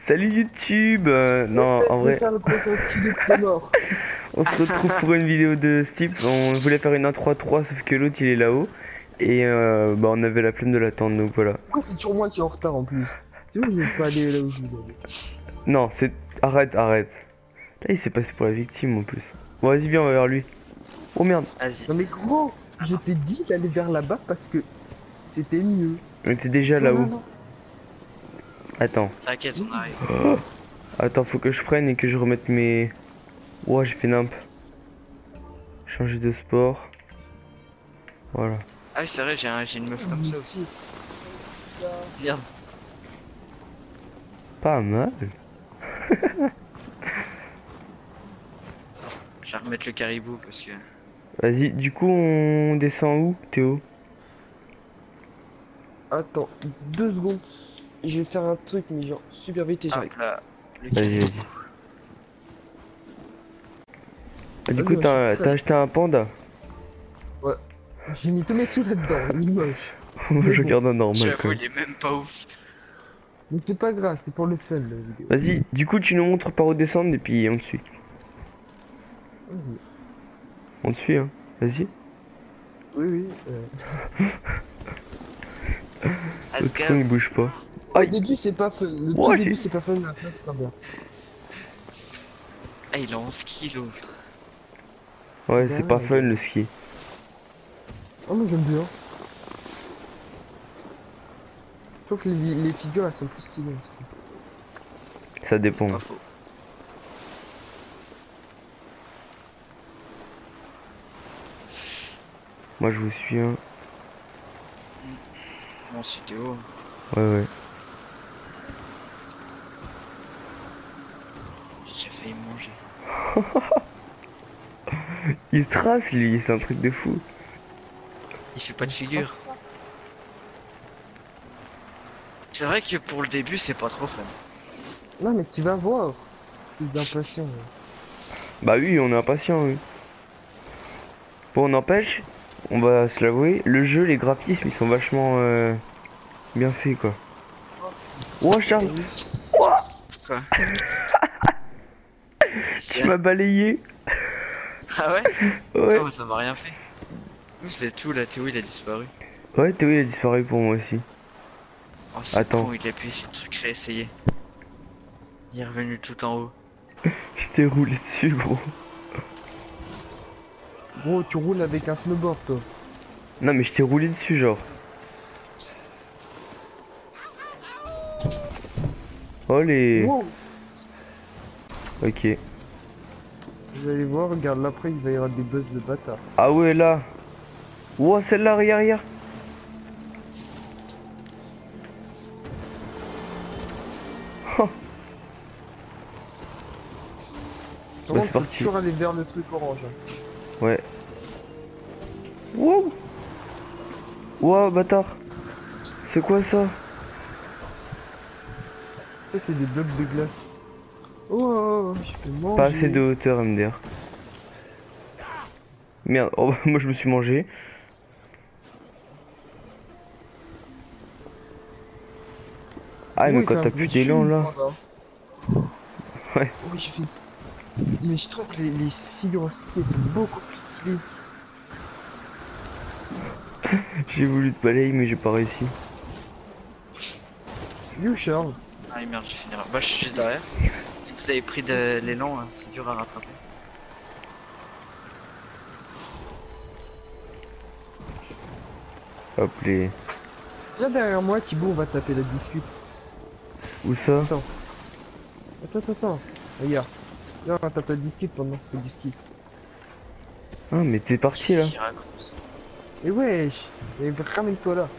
Salut YouTube. Non, en C'est vrai, ça le concept qui est mort. on se retrouve pour une vidéo de Steve. On voulait faire une 1-3-3, sauf que l'autre il est là-haut. Et bah on avait la flemme de l'attendre, donc voilà. Pourquoi c'est toujours moi qui est en retard en plus? C'est vrai que je vais pas aller là où je voulais aller. Non, c'est... Arrête, arrête. Là il s'est passé pour la victime en plus. Bon vas-y viens, on va vers lui. Oh merde, Vas-y. Non mais gros, je t'ai dit d'aller vers là-bas parce que c'était mieux. on était déjà Non, non, là-haut. non. Attends. T'inquiète, on arrive. Attends, faut que je freine et que je remette mes... Ouah, j'ai fait nimp. Changer de sport. Voilà. Ah oui, c'est vrai, j'ai une meuf comme ça aussi. Merde. Pas mal. Je vais remettre le caribou parce que... Vas-y, du coup on descend où, Théo? Attends, 2 secondes. Je vais faire un truc mais genre super vite et j'arrive. Hop là, le Vas-y, caribou. vas-y. Ah, du Vas-y, coup, ouais, t'as acheté un panda? Ouais. J'ai mis tous mes sous là-dedans, il est moche. Moi, Mais je bon. garde un normal quand J'avoue, même. il est même pas ouf. Mais c'est pas grave, c'est pour le fun la vidéo. Vas-y, du coup, tu nous montres par où descendre et puis on te suit. Vas-y. On te suit, hein. Vas-y. Oui, oui. Le Let's tronc, go. il bouge pas. Au Aïe! début c'est pas fun, le Oh, tout j'ai- début c'est pas fun, la fin sera bien. Ah, il est en ski l'autre. Ouais, Ben c'est pas ouais, fun le ski. Oh mais j'aime bien. Je trouve que les figures elles sont plus stylées aussi. Ça dépend. Pas faux. Moi, je vous suis, hein. Bon, c'est Théo. Ouais, ouais. J'ai déjà failli me manger. Il se trace, lui, c'est un truc de fou. Il fait pas de figure. C'est vrai que pour le début, c'est pas trop fun. Non mais tu vas voir. Plus d'impression. Bah oui, on est impatient, oui. Bon, n'empêche, on va se l'avouer, le jeu, les graphismes, ils sont vachement bien faits, quoi. Oh, Charles, Quoi? tu m'as balayé. Ah ouais? Ouais. Oh, ça m'a rien fait. Nous, c'est tout, là, Théo, il a disparu. Ouais, Théo, il a disparu pour moi aussi. Oh, c'est Attends. con, il a appuyé sur le truc réessayer. Il est revenu tout en haut. Je t'ai roulé dessus, gros. Gros tu roules avec un snowboard toi. Non, mais je t'ai roulé dessus, genre. Oh les... Wow. Ok. Vous allez voir, regarde là après il va y avoir des buzz de bâtard. Ah ouais, là. Wow, celle-là, regarde, regarde. Oh. Par contre, c'est faut parti. toujours aller vers le truc orange. Ouais. Wow. Wow, bâtard. C'est quoi ça? Ça c'est des blocs de glace. Oh, je peux manger. Pas assez de hauteur, MDR. Merde, oh, moi je me suis mangé. Ah, mais Oui, quand t'as un t'as bruit plus de d'élan fume, là. pardon. Ouais. Oui, j'ai fait. Mais je trouve que les figures en ski sont beaucoup plus stylées. J'ai voulu te balayer, mais j'ai pas réussi. You Charles. Ah merde, j'ai fini. Bah, je suis juste derrière. Vous avez pris de l'élan, hein, c'est dur à rattraper. Hop les... Viens derrière moi, Thibaut, on va taper la discute. Où ça? Attends. Attends. Regarde. Viens, on va taper la discute pendant qu'on fait du ski. Ah, mais t'es parti là. Qu'est-ce qu'il raconte? Et wesh. Et ramène-toi là.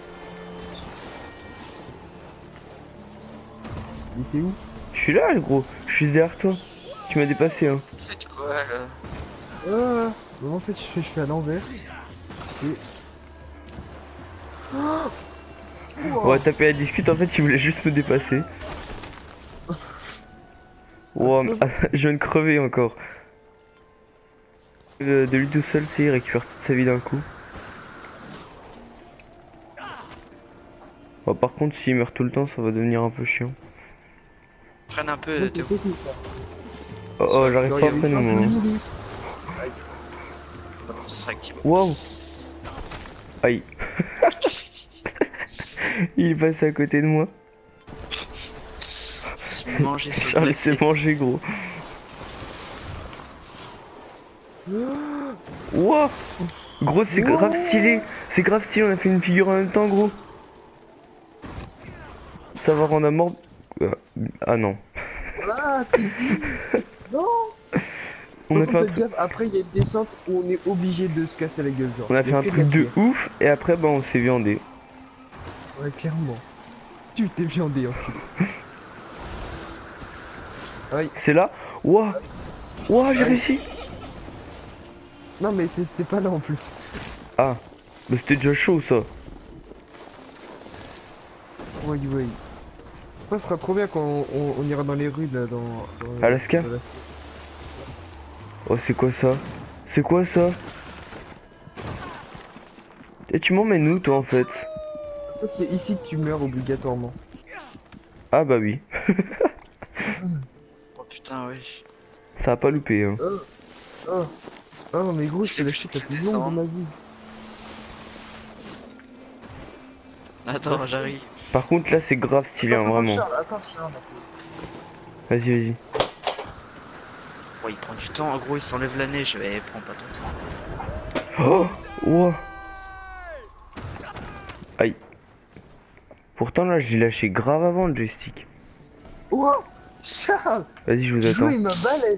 Il était où? Je suis là, gros. Je suis derrière toi. Tu m'as dépassé, hein. Faites quoi là? En fait, je fais à l'envers. Et... On va taper la discute, en fait, il voulait juste me dépasser. Wow, je viens de crever encore. De lui tout seul, c'est il récupère toute sa vie d'un coup. Bon, par contre, s'il meurt tout le temps, ça va devenir un peu chiant. Freine un peu, Ouais, Théo. c'est tout, ça. Oh, oh, j'arrive Non, pas à il y a freiner une moi. sorte de- Bon, ce sera activé. Waouh. Aïe. Il est passé à côté de moi. Je suis mangé sur le Charles glacier. s'est mangé gros. Wouah. Gros c'est grave stylé. C'est grave stylé, on a fait une figure en même temps gros. Ça va rendre à mort. Ah non. Ah, Titi. Non. On a Par fait un contre, faites truc. gaffe, après il y a une descente où on est obligé de se casser la gueule. Genre. On a Il y fait un que truc de la pierre. ouf et après bah on s'est viandé. Ouais, clairement. Tu t'es viandé, enculé. Aïe. C'est là. Wouah. Wouah j'ai Aïe. réussi. Non, mais c'était pas là en plus. Ah. Bah c'était déjà chaud ça. Oui, oui. Ça sera trop bien quand on ira dans les rues là, dans Alaska. Oh c'est quoi ça? C'est quoi ça? Et tu m'emmènes où toi en fait? En fait, c'est ici que tu meurs obligatoirement. Ah bah oui. Oh putain, wesh. Ça a pas loupé hein. Oh, oh mais gros, C'est c'est la plus chute la que plus descendre. longue de ma vie. Attends, j'arrive. Par contre là c'est grave stylé hein, vraiment. Attends, Charles. Vas-y vas-y. Oh, il prend du temps, en gros, il s'enlève la neige. Eh, prends pas ton temps. Oh. Ouah. Aïe. Pourtant là j'ai lâché grave avant le joystick. Oh, Charles, Vas-y je vous tu attends. joues ma balèze.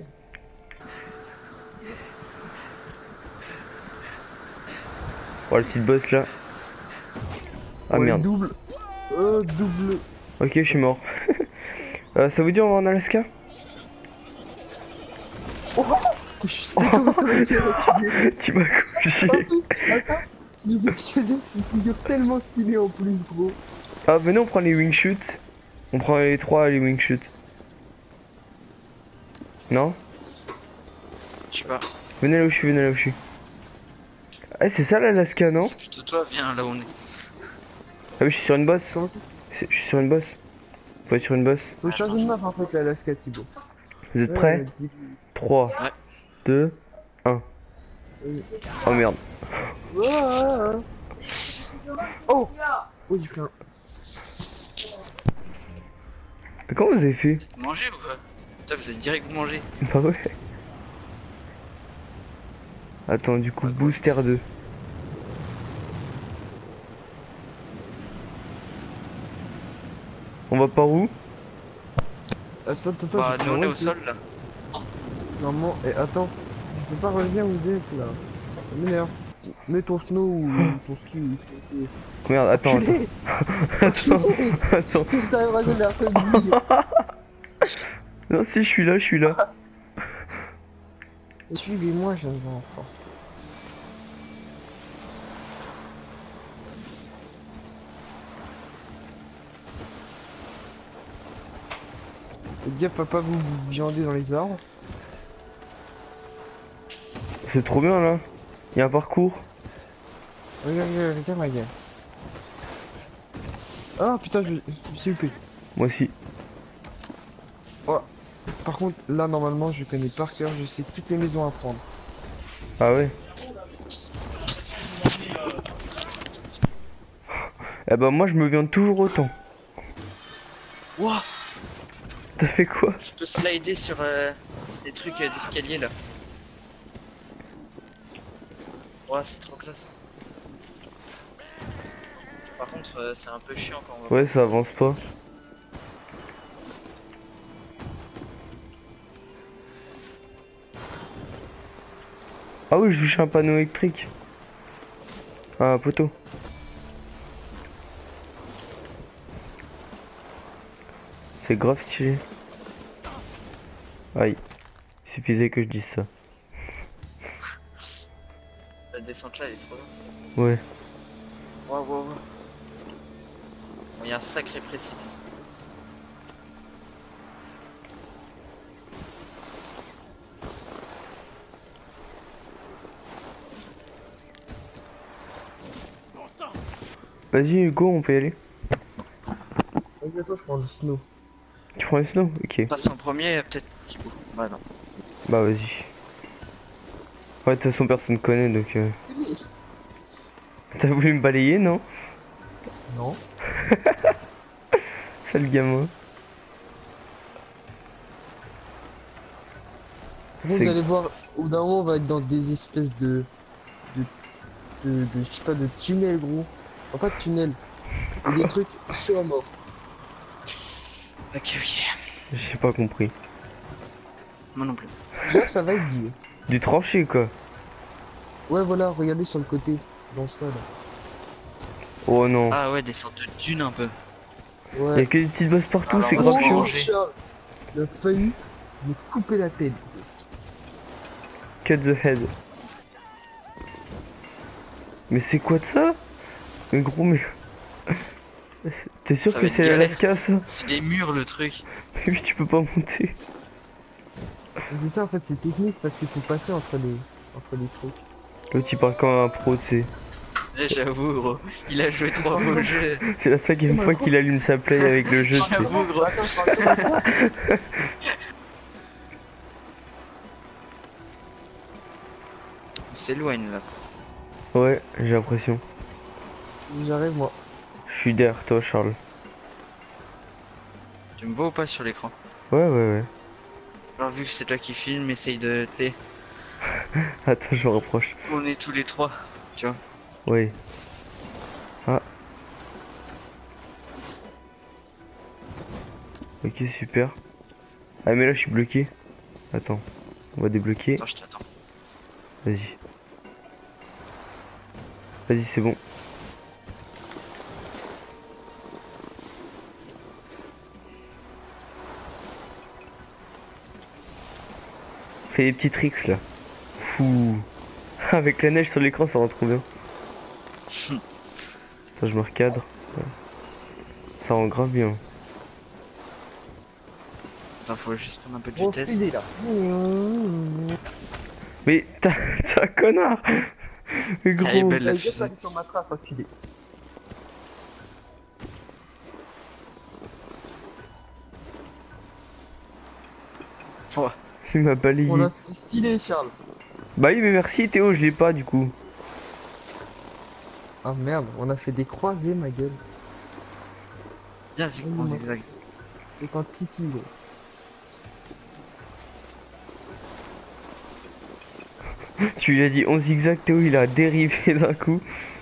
Oh le petit boss là. Ah Ouais, merde. double. Double. Ok je suis mort. Ça vous dit on va en Alaska? Je suis tombé sur la gueule. Tu m'as couché. Attends, tu lui dis que c'est une figure tellement stylée en plus, gros. Ah venez on prend les wing shoot. On prend les trois les wing shoot. Non? Je sais pas. Venez là où je suis, venez là où je suis. Ah c'est ça l'Alaska non? C'est plutôt toi, viens là où on est. Ah oui je suis sur une bosse. Comment ça? Je suis sur une bosse. Faut être sur une bosse. Faut changer de map en fait, l'Alaska, Thibaut. Vous êtes prêts? 3, Ouais. 2, 1. Oui. Oh merde. Oh! Oh, j'ai pris un. Mais comment vous avez fait? Vous êtes mangé ou quoi? Putain, vous avez direct mangé. Bah ouais. Attends du coup booster 2. On va par où? Attends, Bah, j'ai nous on pris est un au sol là. Normalement, et attends, je peux pas revenir où vous êtes là. Ça m'énerve. Mets ton snow ou ton ski ou ce que tu veux. Merde, attends, Enculé. attends. Enculé. Attends. T'arriveras jamais à revenir. Non si je suis là, je suis là. Suivez-moi, jeunes enfants. Faites gaffe, papa, vous viandez dans les arbres. C'est trop bien là. Il y a un parcours. Regarde ma gueule. Ah putain, je me suis loupé. Moi aussi. Par contre, là, normalement, je connais par cœur, je sais toutes les maisons à prendre. Ah ouais. Eh ben moi je me viande toujours autant. Wouah! T'as fait quoi? Je peux slider sur les trucs d'escalier là. Ouah, c'est trop classe. Par contre, c'est un peu chiant quand on va. Ouais ça avance pas. Ah oui je touche un panneau électrique. Ah un poteau. C'est grave stylé. Aïe. Il suffisait que je dise ça. La descente là, elle est trop bien. Ouais. Waouh, waouh, waouh. Il y a un sacré précipice. Vas-y Hugo on peut y aller. Vas-y, attends, je prends le snow. Tu prends le snow? Ok. Passe en premier, peut-être Thibaut. Bah non. Bah vas-y. Ouais, de toute façon personne connaît donc T'as voulu me balayer, non? Non. Sale gamin. Vous C'est- allez voir, au bout d'un moment, on va être dans des espèces de, je sais pas, de tunnels, gros. Enfin, pas de tunnels. Et des trucs chauds à mort. Ok, ok. J'ai pas compris. Moi non plus. Genre, ça va être dit. Du tranché quoi. Ouais, voilà, regardez sur le côté. Dans ça, là. Oh non. Ah ouais, des sortes de dunes un peu. Y'a Ouais. que des petites bosses partout, Alors, c'est on va grave se chiant. manger. Charles, il a failli me couper la tête. Cut the head. Mais c'est quoi de ça? Mais gros, mais. T'es sûr Ça que va être c'est galère. l'Alaska ça? C'est des murs le truc. Mais oui, tu peux pas monter. C'est ça, en fait, c'est technique, parce qu'il faut passer entre les trucs. L'autre il parle comme un pro, tu sais. Là, j'avoue, gros. Il a joué 3 fois au jeu. C'est la cinquième fois qu'il allume sa play avec le jeu, tu sais. J'avoue, gros. Attends, je parle comme ça. On s'éloigne là. Ouais, j'ai l'impression. J'arrive, moi. Je suis derrière toi, Charles. Tu me vois ou pas sur l'écran? Ouais, ouais, ouais. Alors, vu que c'est toi qui filme, essaye de. Tu sais, Attends, je me rapproche. on est tous les trois. Tu vois? Oui. Ah. Ok, super. Ah, mais là, je suis bloqué. Attends. On va débloquer. Attends, je t'attends. Vas-y. Vas-y, c'est bon. Fais des petits tricks là. Fou. Avec la neige sur l'écran, ça rend trop bien. Ça, je me recadre. Ouais. Ça rend grave bien. Attends, faut juste prendre un peu de Oh, vitesse. fusée, là. Mais t'as un connard. Mais gros. Elle est belle la J'avais juste fusée. allé sur ma trace, enculé. Ouais. Il m'a balayé. On a fait stylé, Charles. Bah oui, mais merci Théo, je l'ai pas du coup. Ah merde, on a fait des croisés, ma gueule. Bien, c'est en zigzag. Et quand Titi, gros. Tu lui as dit on zigzag, Théo il a dérivé d'un coup.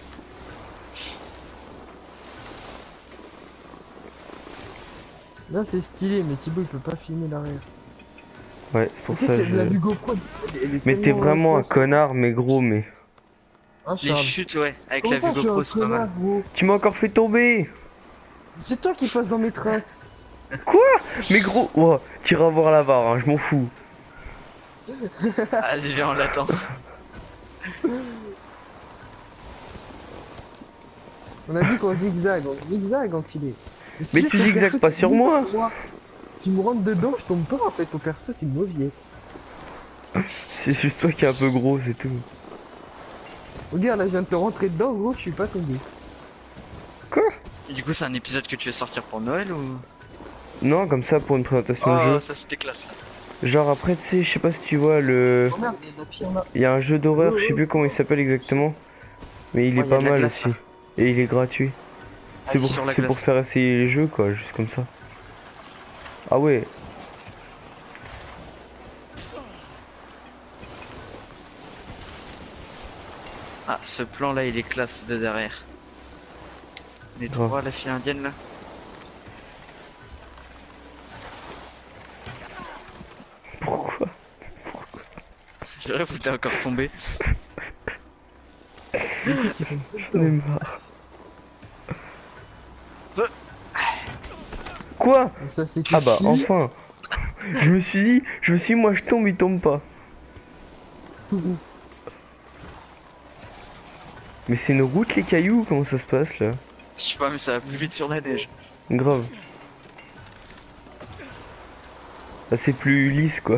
Là, c'est stylé, mais Thibaut, il peut pas filmer l'arrière. Ouais, c'est pour Tu sais ça que je... la vue GoPro, elle est Mais t'es tellement vraiment un close. connard, mais gros, mais... Hein, Les Charles. chutes, ouais, avec Comment la ça, vue je suis GoPro, un c'est pas mal. connard, gros. Tu m'as encore fait tomber. C'est toi qui passes dans mes traces. Quoi? Mais gros, oh, t'iras voir la barre, hein, je m'en fous. Allez, viens, on l'attend. On a dit qu'on zigzag, enculé. Mais tu zigzags pas sur moi. Tu me rentres dedans, je tombe pas en fait, ton perso c'est mauvais. C'est juste toi qui est un peu gros, c'est tout. Regarde là, je viens de te rentrer dedans, gros, je suis pas tombé. Quoi? Et du coup, c'est un épisode que tu veux sortir pour Noël ou? Non, comme ça pour une présentation de Oh, jeu. ça c'était classe. Genre après, tu sais, je sais pas si tu vois le... Oh merde, il y a de la pierre là. Il y a un jeu d'horreur, je sais plus comment il s'appelle exactement. Mais il Oh, est il y a pas de la mal glace, aussi. là. Et il est gratuit. C'est Allez, pour, sur la c'est pour glace. faire essayer les jeux quoi, juste comme ça. Ah ouais. Ah, ce plan là, il est classe de derrière. Les Grave. trois, la fille indienne là. Pourquoi? Je rêve où t'es encore tombé. J'en ai marre. Quoi? Ça c'est Ah bah enfin. Je me suis dit, moi je tombe, il tombe pas. Mais c'est une route les cailloux, comment ça se passe là? Je sais pas, mais ça va plus vite sur la neige. Grave. Là c'est plus lisse quoi.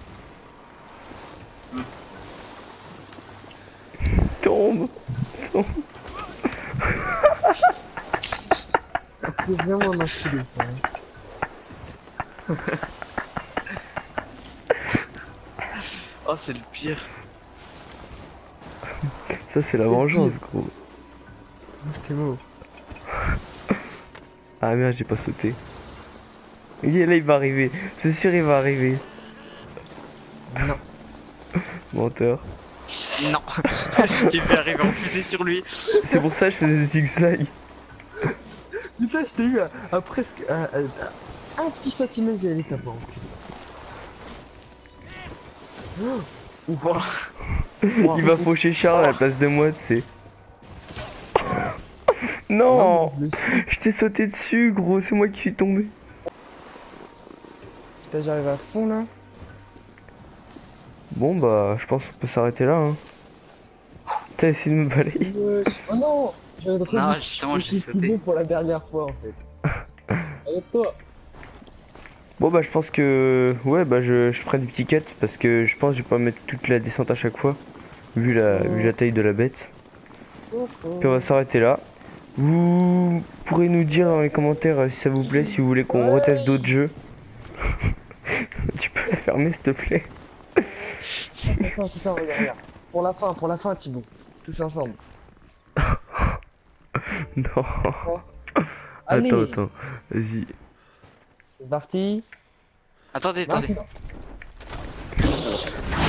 Tombe. C'est vraiment un enculé ça. Hein. Oh, c'est le pire. Ça c'est la C'est vengeance pire. gros. T'es mort. Ah merde j'ai pas sauté. Ok là il va arriver. C'est sûr il va arriver. Non. Menteur. Non. Je vais arriver en fusée sur lui. C'est pour ça que je faisais des zigzags. Putain, je t'ai eu à presque un petit centimètre, j'ai allé taper en cul. Wow. Il va faucher Charles à la place de moi tu sais. Non, mais je le suis. je t'ai sauté dessus gros, c'est moi qui suis tombé. Putain, j'arrive à fond là. Bon bah je pense qu'on peut s'arrêter là hein. T'as essayé de me balayer. Oh non, j'avais Non, justement, j'ai sauté. pour la dernière fois en fait. Avec toi. Bon bah je pense que ouais bah je ferai des petits cuts parce que je pense que je vais pas mettre toute la descente à chaque fois vu la taille de la bête. Puis on va s'arrêter là. Vous pourrez nous dire dans les commentaires si ça vous plaît, si vous voulez qu'on reteste d'autres jeux. Tu peux la fermer s'il te plaît. Attends, regarde. Pour la fin, Thibaut. Tous ensemble. Non. Allez, Attends, vas-y. c'est parti. Attendez.